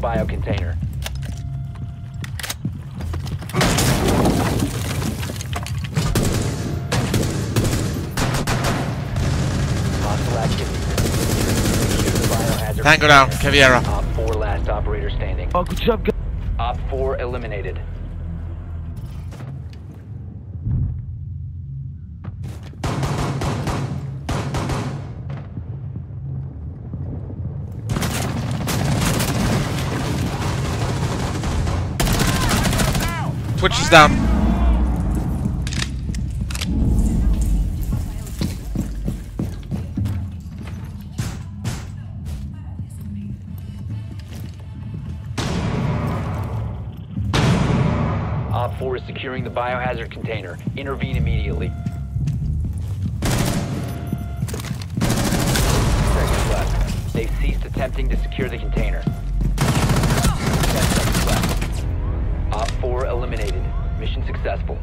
bio container. Hostile activity. Secure the biohazard Tango down, container. Caviera. Op 4 last operator standing. Oh, good job, guys. Op 4 eliminated. Twitch is down. Op 4 is securing the biohazard container. Intervene immediately. Seconds left. They've ceased attempting to secure the container. 10 seconds left. Op 4 eliminated. Mission successful.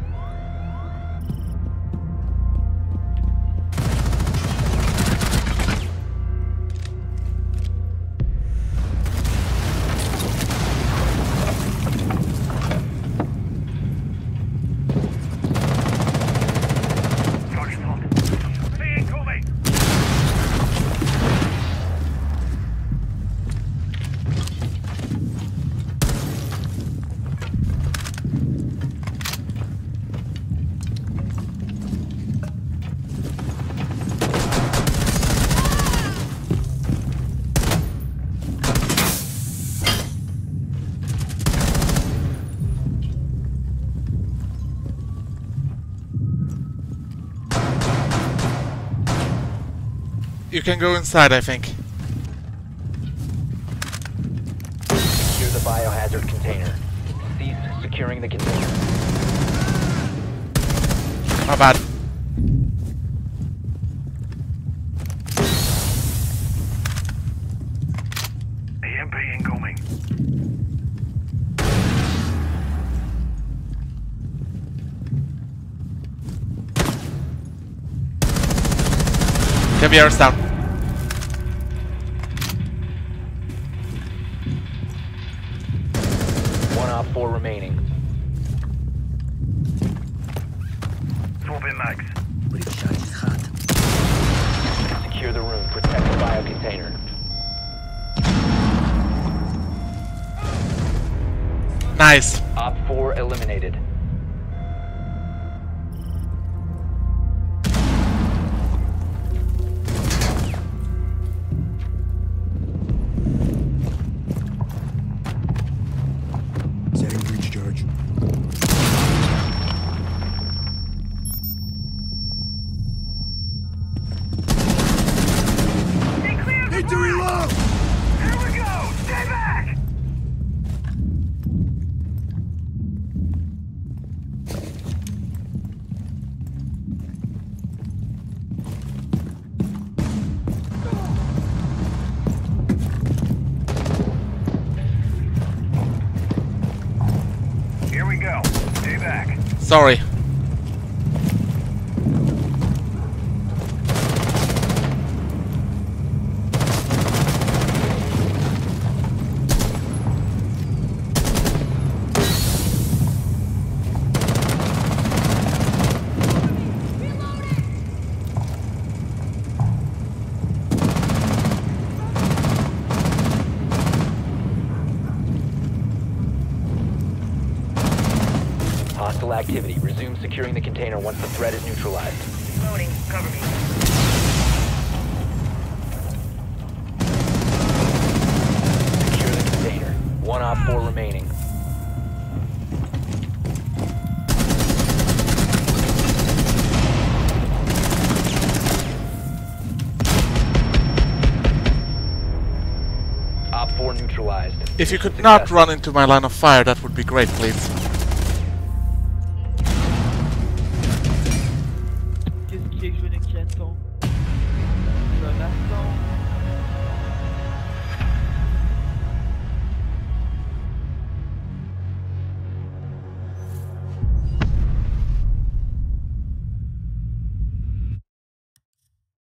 You can go inside, I think. Secure the biohazard container. Cease securing the container. My bad. EMP incoming. Caviera's down. One Op 4 remaining. Swapping mags. Secure the room. Protect the bio container. Nice. Op 4 eliminated. Setting breach charge. Need to reload! Here we go! Stay back! Here we go. Stay back. Sorry. Hostile activity. Resume securing the container once the threat is neutralized. Loading. Cover me. Secure the container. One Op 4 remaining. Op 4 neutralized. If you could not run into my line of fire, that would be great, please.